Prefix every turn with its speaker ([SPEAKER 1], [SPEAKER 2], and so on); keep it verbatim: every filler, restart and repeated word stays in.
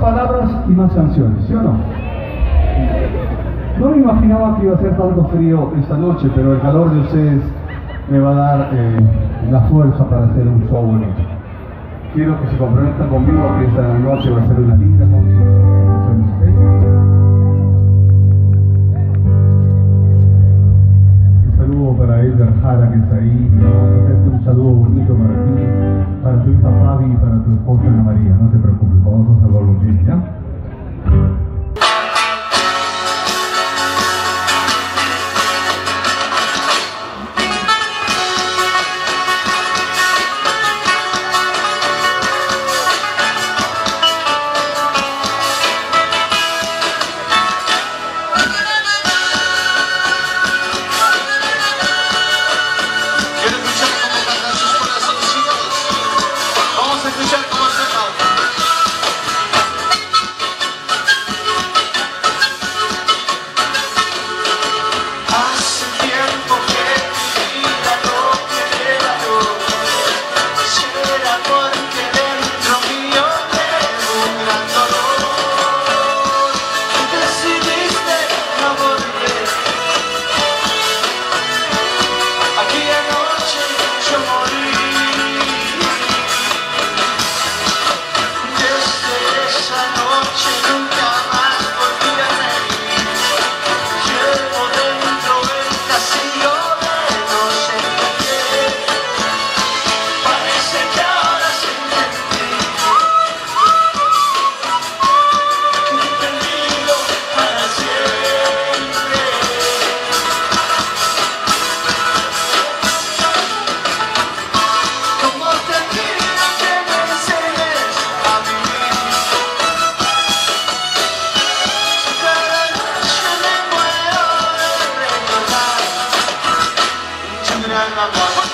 [SPEAKER 1] palabras y más canciones, ¿sí o no? No me imaginaba que iba a hacer tanto frío esta noche, pero el calor de ustedes me va a dar eh, la fuerza para hacer un show bonito. Quiero que se comprometan conmigo que esta noche va a ser una linda canción. Un saludo para Edgar Jara, que está ahí. Vamos a hacerte un saludo bonito para ti, para tu hija Fabi y para tu esposa Ana María. No te preocupes, vamos a salvarlos bien, ¿ya?
[SPEAKER 2] I'm